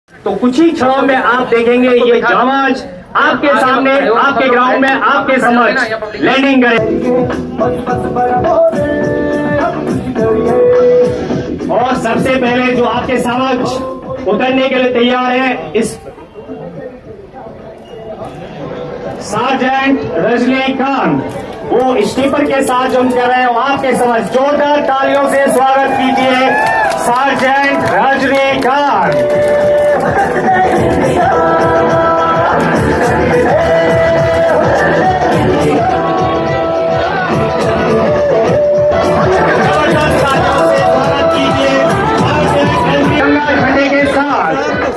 तो कुछ ही क्षणों में आप देखेंगे ये जांच आपके सामने, आपके ग्राउंड में, आपके समक्ष लैंडिंग करेगी। और सबसे पहले जो आपके समक्ष उतरने के लिए तैयार है, इस सार्जेंट रजनीकांत, वो स्टीपर के साथ जो हम कर रहे हैं आपके समक्ष जोरदार तालियों से स्वागत कीजिए सार्जेंट रजनीकांत। झंडे के साथ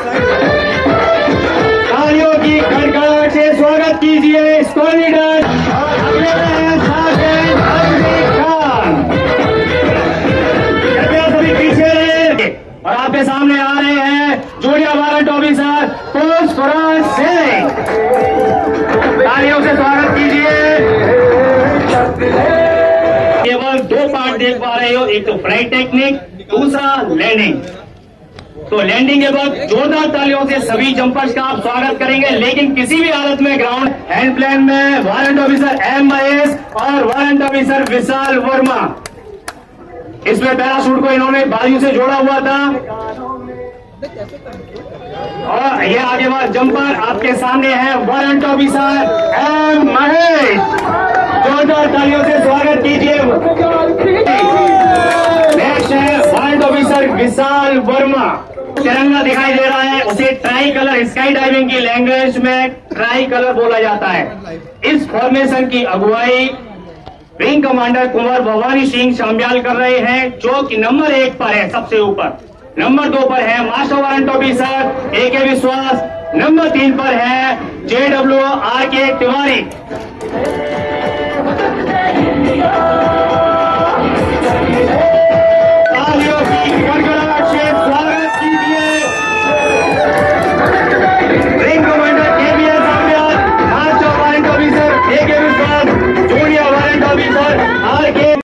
तालियों की खड़खड़ाहट से स्वागत कीजिए स्क्वाड्रन सार्जेंट रजनीकांत। कृपया सभी पीछे रहे और आपके सामने आ रहे हैं junior warrant officer Pushpraj Singh. तालियों से स्वागत कीजिए। केवल दो पार्ट देख पा रहे हो, एक तो फ्लाइट टेक्निक, दूसरा लैंडिंग। तो लैंडिंग के वक्त जोरदार तालियों से सभी जंपर्स का आप स्वागत करेंगे, लेकिन किसी भी हालत में ग्राउंड हैंड प्लेन में वारंट ऑफिसर एम महेश और वारंट ऑफिसर विशाल वर्मा, इसमें पैराशूट को इन्होंने बाजू से जोड़ा हुआ था। और ये आगे वाला जंपर आपके सामने है वारंट ऑफिसर एम महेश। जोरदार तालियों से स्वागत कीजिए। नेक्स्ट है वारंट ऑफिसर विशाल वर्मा। तिरंगा दिखाई दे रहा है, उसे ट्राई कलर, स्काई डाइविंग की लैंग्वेज में ट्राई कलर बोला जाता है। इस फॉर्मेशन की अगुवाई विंग कमांडर कुंवर भवानी सिंह शाम्याल कर रहे हैं, जो कि नंबर 1 पर है सबसे ऊपर। नंबर 2 पर है master warrant officer AK Vishwas. Number 3 पर है JWRK तिवारी।